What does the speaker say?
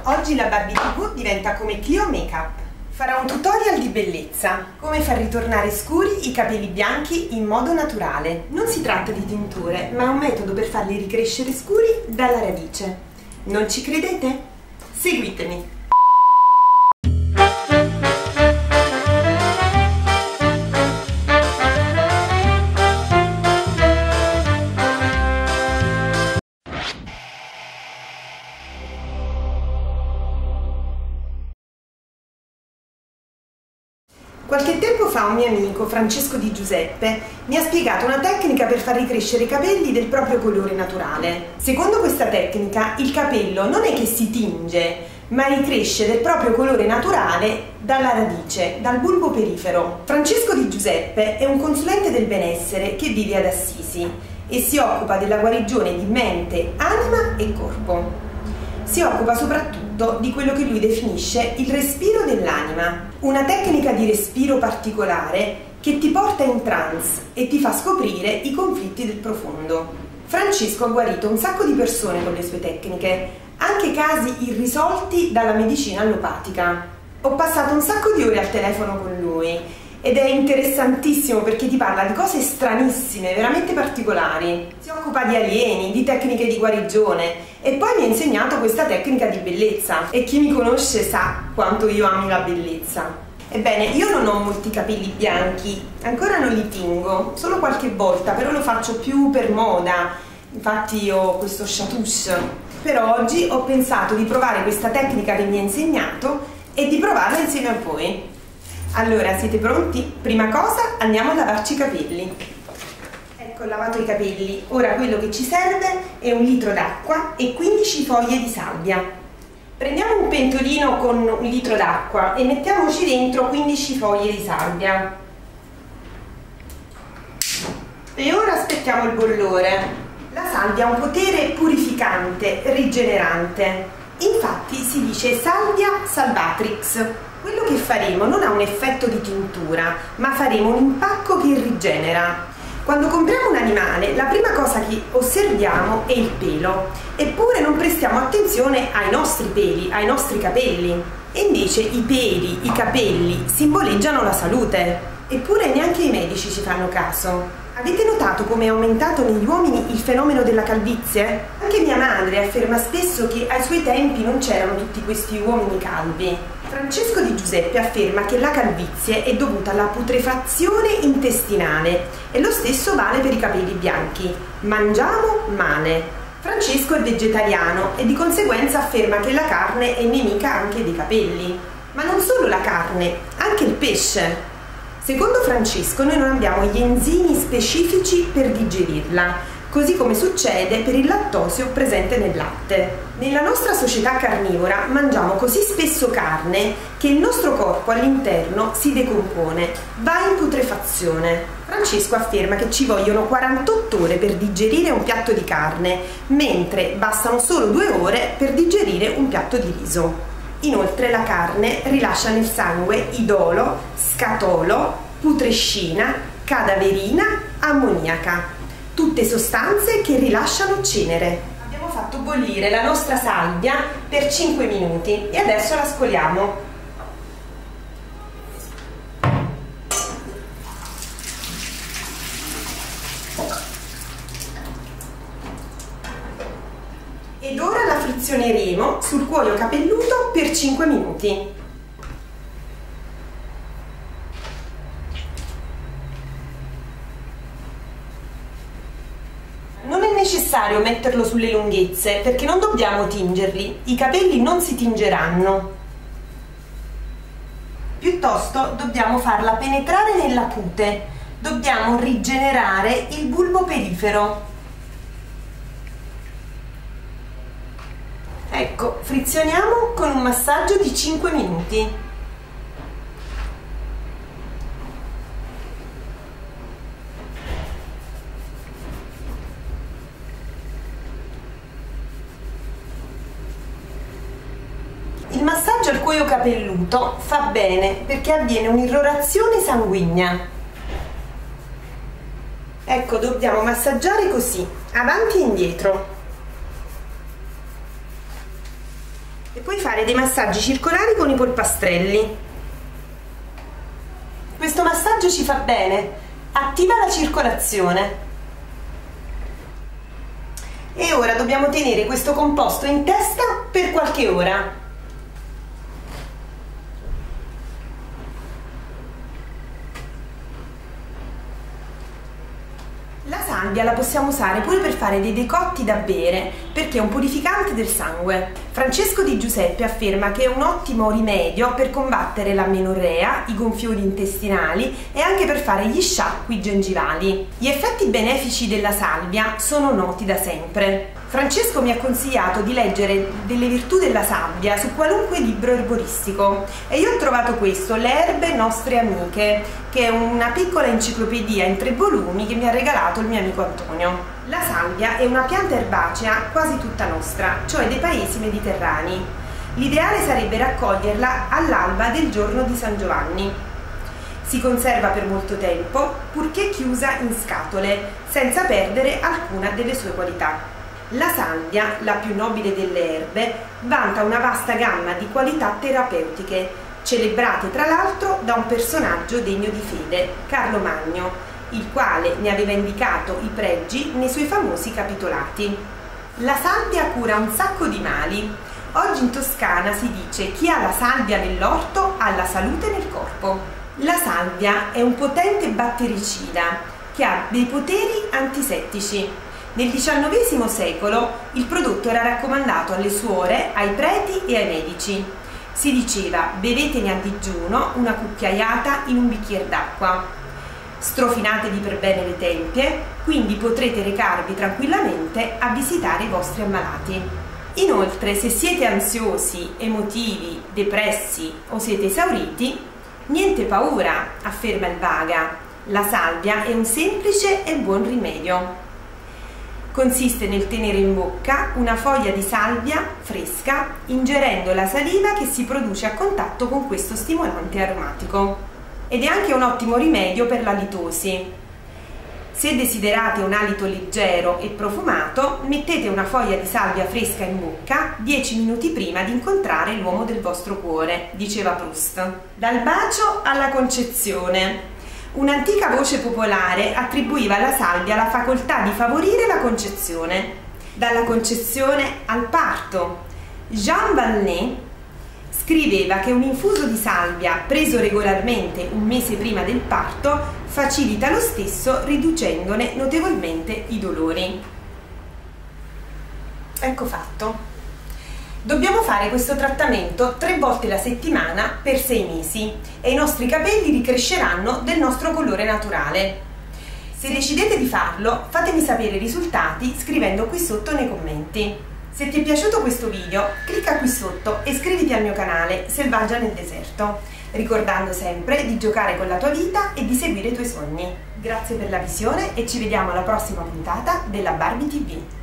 oggi la Barbie TV diventa come Clio Makeup. Farà un tutorial di bellezza, come far ritornare scuri i capelli bianchi in modo naturale. Non si tratta di tinture, ma è un metodo per farli ricrescere scuri dalla radice. Non ci credete? Seguitemi! Qualche tempo fa un mio amico, Francesco Di Giuseppe, mi ha spiegato una tecnica per far ricrescere i capelli del proprio colore naturale. Secondo questa tecnica, il capello non è che si tinge, ma ricresce del proprio colore naturale dalla radice, dal bulbo perifero. Francesco Di Giuseppe è un consulente del benessere che vive ad Assisi e si occupa della guarigione di mente, anima e corpo. Si occupa soprattutto di quello che lui definisce il respiro dell'anima, una tecnica di respiro particolare che ti porta in trance e ti fa scoprire i conflitti del profondo. Francesco ha guarito un sacco di persone con le sue tecniche, anche casi irrisolti dalla medicina allopatica. Ho passato un sacco di ore al telefono con lui ed è interessantissimo perché ti parla di cose stranissime, veramente particolari. Si occupa di alieni, di tecniche di guarigione e poi mi ha insegnato questa tecnica di bellezza. E chi mi conosce sa quanto io ami la bellezza. Ebbene, io non ho molti capelli bianchi, ancora non li tingo, solo qualche volta, però lo faccio più per moda. Infatti ho questo chatouche. Però oggi ho pensato di provare questa tecnica che mi ha insegnato e di provarla insieme a voi. Allora, siete pronti? Prima cosa andiamo a lavarci i capelli. Ecco, ho lavato i capelli. Ora quello che ci serve è 1 litro d'acqua e 15 foglie di salvia. Prendiamo un pentolino con 1 litro d'acqua e mettiamoci dentro 15 foglie di salvia. E ora aspettiamo il bollore. La salvia ha un potere purificante, rigenerante. Infatti si dice salvia salvatrix. Quello che faremo non ha un effetto di tintura, ma faremo un impacco che rigenera. Quando compriamo un animale, la prima cosa che osserviamo è il pelo, eppure non prestiamo attenzione ai nostri peli, ai nostri capelli. E invece i peli, i capelli simboleggiano la salute, eppure neanche i medici ci fanno caso. Avete notato come è aumentato negli uomini il fenomeno della calvizie? Anche mia madre afferma spesso che ai suoi tempi non c'erano tutti questi uomini calvi. Francesco Di Giuseppe afferma che la calvizie è dovuta alla putrefazione intestinale e lo stesso vale per i capelli bianchi. Mangiamo male. Francesco è vegetariano e di conseguenza afferma che la carne è nemica anche dei capelli. Ma non solo la carne, anche il pesce. Secondo Francesco noi non abbiamo gli enzimi specifici per digerirla, così come succede per il lattosio presente nel latte. Nella nostra società carnivora mangiamo così spesso carne che il nostro corpo all'interno si decompone, va in putrefazione. Francesco afferma che ci vogliono 48 ore per digerire un piatto di carne, mentre bastano solo 2 ore per digerire un piatto di riso. Inoltre la carne rilascia nel sangue idolo, scatolo, putrescina, cadaverina, ammoniaca, tutte sostanze che rilasciano cenere. Abbiamo fatto bollire la nostra salvia per 5 minuti e adesso la scoliamo. Ed ora la frizioneremo sul cuoio capelluto per 5 minuti. Non è necessario metterlo sulle lunghezze perché non dobbiamo tingerli, i capelli non si tingeranno. Piuttosto dobbiamo farla penetrare nella cute, dobbiamo rigenerare il bulbo perifero. Ecco, frizioniamo con un massaggio di 5 minuti. Il massaggio al cuoio capelluto fa bene perché avviene un'irrorazione sanguigna. Ecco, dobbiamo massaggiare così, avanti e indietro. E poi fare fare dei massaggi circolari con i polpastrelli. Questo massaggio ci fa bene, attiva la circolazione. E ora dobbiamo tenere questo composto in testa per qualche ora. La salvia la possiamo usare pure per fare dei decotti da bere, perché è un purificante del sangue. Francesco Di Giuseppe afferma che è un ottimo rimedio per combattere l'amenorrea, i gonfiori intestinali e anche per fare gli sciacqui gengivali. Gli effetti benefici della salvia sono noti da sempre. Francesco mi ha consigliato di leggere delle virtù della salvia su qualunque libro erboristico e io ho trovato questo, Le erbe nostre amiche, che è una piccola enciclopedia in 3 volumi che mi ha regalato il mio amico Antonio. La salvia è una pianta erbacea quasi tutta nostra, cioè dei paesi mediterranei. L'ideale sarebbe raccoglierla all'alba del giorno di San Giovanni. Si conserva per molto tempo, purché chiusa in scatole, senza perdere alcuna delle sue qualità. La salvia, la più nobile delle erbe, vanta una vasta gamma di qualità terapeutiche, celebrate tra l'altro da un personaggio degno di fede, Carlo Magno, il quale ne aveva indicato i pregi nei suoi famosi capitolati. La salvia cura un sacco di mali. Oggi in Toscana si dice: chi ha la salvia nell'orto ha la salute nel corpo. La salvia è un potente battericida che ha dei poteri antisettici. Nel XIX secolo il prodotto era raccomandato alle suore, ai preti e ai medici. Si diceva: bevetene a digiuno una cucchiaiata in un bicchiere d'acqua. Strofinatevi per bene le tempie, quindi potrete recarvi tranquillamente a visitare i vostri ammalati. Inoltre, se siete ansiosi, emotivi, depressi o siete esauriti, niente paura, afferma il Vaga. La salvia è un semplice e buon rimedio. Consiste nel tenere in bocca una foglia di salvia fresca, ingerendo la saliva che si produce a contatto con questo stimolante aromatico. Ed è anche un ottimo rimedio per la litosi. Se desiderate un alito leggero e profumato, mettete una foglia di salvia fresca in bocca 10 minuti prima di incontrare l'uomo del vostro cuore, diceva Proust. Dal bacio alla concezione. Un'antica voce popolare attribuiva alla salvia la facoltà di favorire la concezione. Dalla concezione al parto. Jean Valnet scriveva che un infuso di salvia preso regolarmente un mese prima del parto facilita lo stesso, riducendone notevolmente i dolori. Ecco fatto. Dobbiamo fare questo trattamento 3 volte la settimana per 6 mesi e i nostri capelli ricresceranno del nostro colore naturale. Se decidete di farlo, fatemi sapere i risultati scrivendo qui sotto nei commenti. Se ti è piaciuto questo video, clicca qui sotto e iscriviti al mio canale Selvaggia nel Deserto, ricordando sempre di giocare con la tua vita e di seguire i tuoi sogni. Grazie per la visione e ci vediamo alla prossima puntata della Barbie TV.